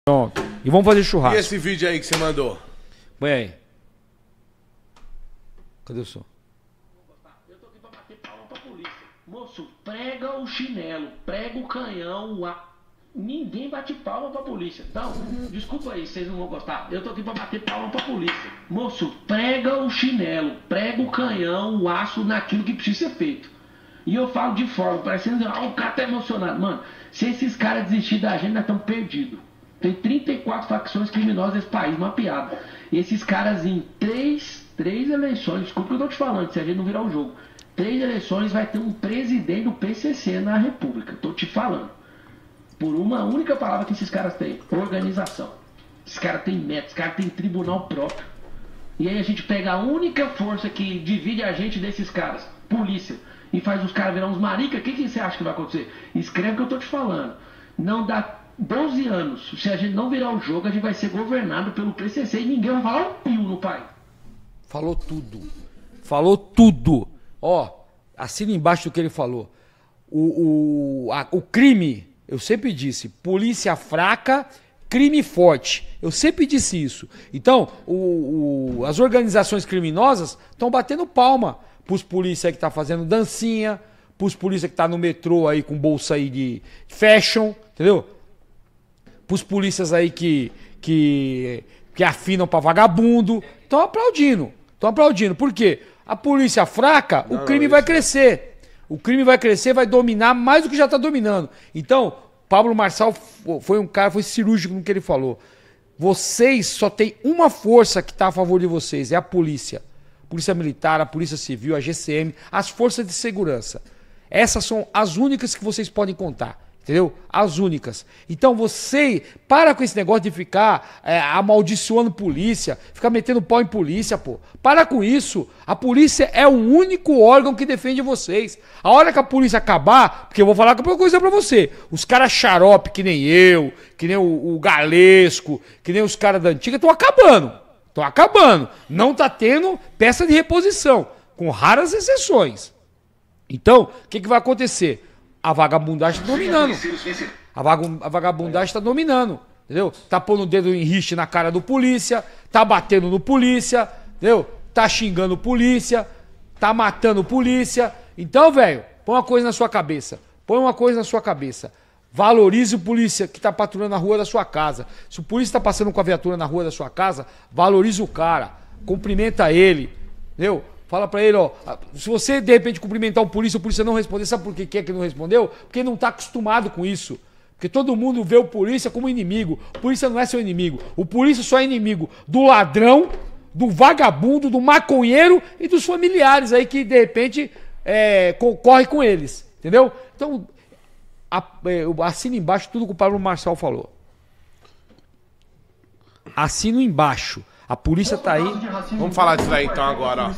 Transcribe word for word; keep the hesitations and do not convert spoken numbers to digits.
Pronto. E vamos fazer churrasco. E esse vídeo aí que você mandou? Põe aí. Cadê o som? Eu tô aqui pra bater palma pra polícia. Moço, prega o chinelo, prega o canhão, a... ninguém bate palma pra polícia. Então, desculpa aí, vocês não vão gostar. Eu tô aqui pra bater palma pra polícia. Moço, prega o chinelo, prega o canhão, o aço naquilo que precisa ser feito. E eu falo de forma, parecendo, ah, o cara tá emocionado. Mano, se esses caras desistirem da gente, nós estamos perdidos. Tem trinta e quatro facções criminosas nesse país, mapeado. E esses caras em três, três eleições, desculpa o que eu tô te falando, se a gente não virar o jogo. Três eleições vai ter um presidente do P C C na República. Tô te falando. Por uma única palavra que esses caras têm. Organização. Esses caras têm meta, esses caras têm tribunal próprio. E aí a gente pega a única força que divide a gente desses caras, polícia, e faz os caras virar uns maricas, o que, que você acha que vai acontecer? Escreve o que eu tô te falando. Não dá doze anos, se a gente não virar o jogo, a gente vai ser governado pelo P C C e ninguém vai falar um pio no país. Falou tudo. Falou tudo. Ó, assina embaixo do que ele falou. O, o, a, o crime, eu sempre disse, polícia fraca, crime forte. Eu sempre disse isso. Então, o, o, as organizações criminosas estão batendo palma pros polícia que tá fazendo dancinha, pros polícia que tá no metrô aí com bolsa aí de fashion, entendeu? Pros polícias aí que, que, que afinam pra vagabundo. Estão aplaudindo. Estão aplaudindo. Por quê? A polícia fraca, não, o crime não, vai crescer. O crime vai crescer, vai dominar mais do que já tá dominando. Então, Pablo Marçal foi um cara, foi cirúrgico no que ele falou. Vocês só tem uma força que tá a favor de vocês, é a polícia. Polícia Militar, a Polícia Civil, a G C M, as forças de segurança. Essas são as únicas que vocês podem contar. Entendeu? As únicas. Então você, para com esse negócio de ficar é, amaldiçoando polícia, ficar metendo pau em polícia, pô. Para com isso. A polícia é o único órgão que defende vocês. A hora que a polícia acabar, porque eu vou falar uma coisa pra você, os caras xarope que nem eu, que nem o, o Galesco, que nem os caras da antiga, estão acabando. Estão acabando. Não tá tendo peça de reposição, com raras exceções. Então, o que, que vai acontecer? A vagabundagem está dominando. A, vag a vagabundagem está dominando. Entendeu? Tá pondo o dedo em riste na cara do polícia, tá batendo no polícia, entendeu? Tá xingando polícia, tá matando polícia. Então, velho, põe uma coisa na sua cabeça. Põe uma coisa na sua cabeça. Valorize o polícia que tá patrulhando na rua da sua casa. Se o polícia tá passando com a viatura na rua da sua casa, valorize o cara. Cumprimenta ele. Entendeu? Fala pra ele, ó, se você de repente cumprimentar o polícia, o polícia não responder, sabe por que que é que não respondeu? Porque ele não tá acostumado com isso. Porque todo mundo vê o polícia como inimigo. O polícia não é seu inimigo. O polícia só é inimigo do ladrão, do vagabundo, do maconheiro e dos familiares aí que de repente é, concorre com eles. Entendeu? Então, a, é, assina embaixo tudo que o Pablo Marçal falou. Assino embaixo. A polícia tá aí. Vamos falar disso aí então agora, ó.